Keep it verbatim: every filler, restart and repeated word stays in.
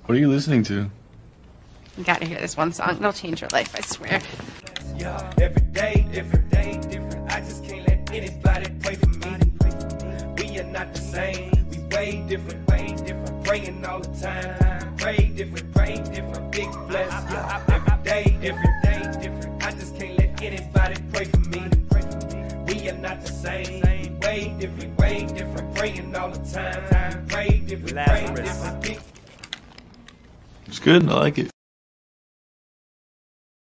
What are you listening to? You gotta hear this one song. It'll change your life, I swear. Yeah, every day, every day, different. I just can't let anybody pray for me. We are not the same. We way different, way different. Praying all the time. Pray different, pray different. Big bless. Yeah, every day, every day, different. I just can't let anybody pray for me. We are not the same. We way different, way different. Praying all the time. Pray different, pray different. Big. It's good. I like it.